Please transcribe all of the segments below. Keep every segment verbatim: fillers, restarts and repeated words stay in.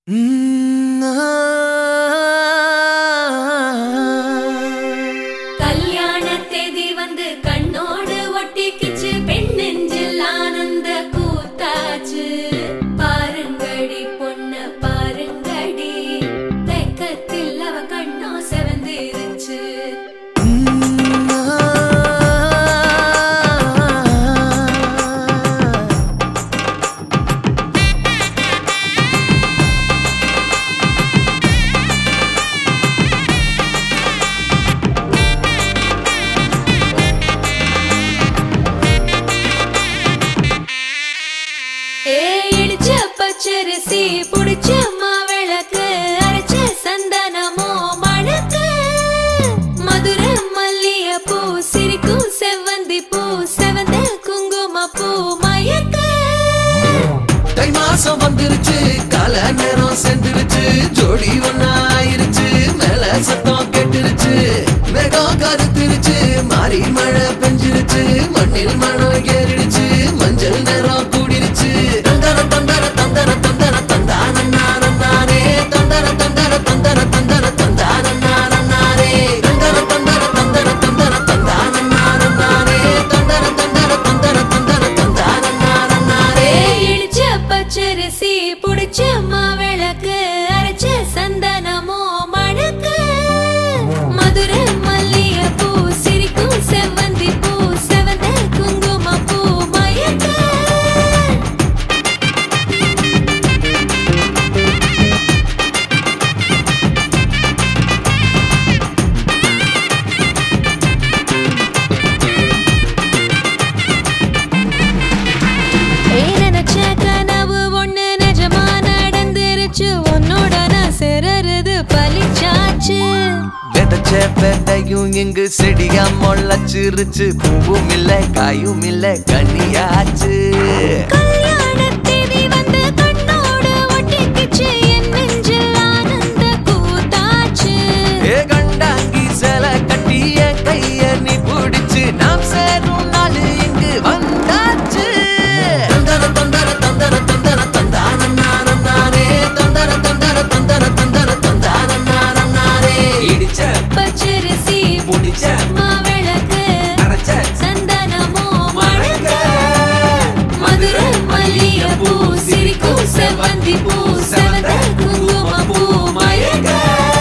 கல்யாண தேதி வந்து கண்ணோடு ஒட்டிக்கிச்சு, பெண் நெஞ்சில் ஆனந்த கூத்தாச்சு. பாருங்கடி பொண்ண பாருங்கடி, வெக்கத்தில் அவ கண்ணோ செவந்திருச்சு. இடிச்ச பச்சரிசி புடிச்ச மாவிளக்கு, அரைச்ச சந்தனமோ மணக்கு. மதுர மல்லிய பூ சிரிக்கும் செவ்வந்தி பூ, செவந்த குங்கும பூ மயக்க. தை மாசம் வந்துருச்சு, கால நேரம் சென்றுருச்சு, ஜோடி ஒன்னா ஆயிருச்சு, மேல சத்தம் கெட்டுருச்சு. மேகம் கருத்துருச்சு, மாறி மழை பெஞ்சிருச்சு, மண்ணில் மனம் ஏறிடுச்சு, மஞ்சள் நேரம் கூடிருச்சு. தந்தர தந்தர தந்தர தந்தர தந்தானே தந்தர தந்தர தந்தர தந்தர தந்தானே தந்தர தந்தர தந்தர தந்தர தந்தானே தந்தர தந்தர தந்தர தந்தர தந்தானே. இடிச்ச பச்சரிசி புடிச்ச மாவிளக்கு, அரைச்ச சந்தனமோ மணக்கு. மதுர மல்லிய பூ சிரிக்கும் செவ்வந்தி பூ, செவந்த குங்கும பூ மயக்க. நினைச்ச கனவு ஒண்ணு நிஜமா நடந்துருச்சு, உன்னோட நான் சிறருது பலிச்சாச்சு. விதைச்ச விதையும் இங்கு செடியா முளைச்சிருச்சு, பூவும் இல்ல காயும் இல்ல கனியாச்சு. கல்யாண தேதி வந்து கண்ணோடு ஒட்டிக்கிச்சு, என் நெஞ்சில் ஆனந்த கூத்தாச்சு. ஏ கண்டாங்கி சில கட்டிய கைய நீ பிடிச்சு, நாம் சேரும் நாள் இங்கு வந்தாச்சு. தந்தர தந்தர தந்தர தந்தர தந்தானே தந்தர தந்தர தந்தர தந்தர தந்தானே. இடிச்ச பச்சரிசி புடிச்ச மாவிளக்கு, அரைச்ச சந்தனமோ மணக்க. மதுர மல்லிய பூ சிரிக்கும் செவ்வந்தி பூ, செவந்த குங்கும பூ மயக்க.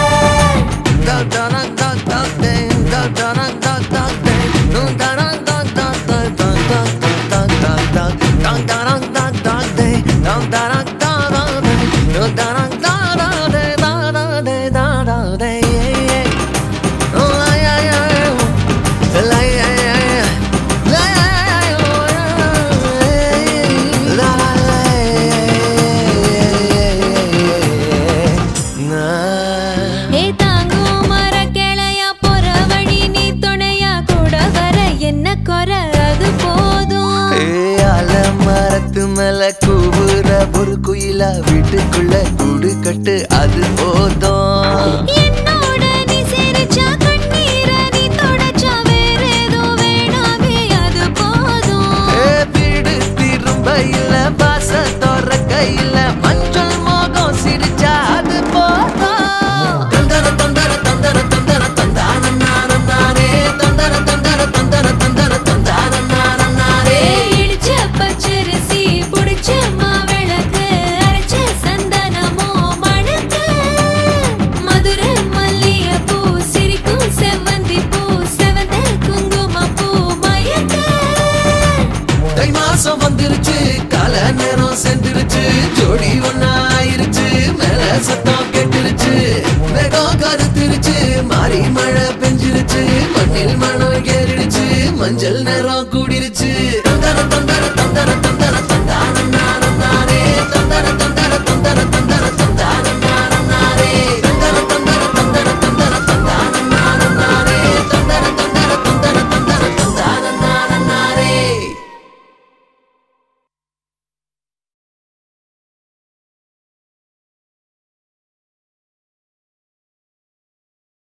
ஏ தாங்கும் மர கிளையா போற வழி நீ துணையா, கூட வர என்ன குறை அது போதும். மரத்து மேல கூவுற ஒரு குயிலா, வீட்டுக்குள்ள கூடு கட்டு அது போதும். என்னோட நீ சிரிச்சா கண்ணீர நீ தொடச்சா, வேற ஏதோ வேணாமே அது போதும். வீடு திரும்ப இல்ல, பாச தோற கையில, மஞ்சள் மோகம் சிரிச்சா அது போதும். தந்தர தந்தர தந்தர தந்தர தந்தானே தந்தர தந்தர தந்தர தந்தர தந்தானே. இடிச்ச பச்சரிசி புடிச்ச மாவிளக்கு, அரைச்ச சந்தனமோ மணக்க. மதுர மல்லிய பூ சிரிக்கும் செவ்வந்தி பூ, செவந்த குங்கும பூ மயக்க. தை மாசம் வந்துருச்சு, கால நேரம் சென்றுருச்சு, ஜோடி ஒன்னா ஆயிருச்சு, மேல சத்தம் கெட்டுருச்சு, மேகம் கருத்துருச்சு, மாறி மழை பெஞ்சிருச்சு, மண்ணில் மனம் ஏறிடுச்சு, மஞ்சள் நேரம் கூடிருச்சு. தந்தர தந்தர தந்தர தந்தர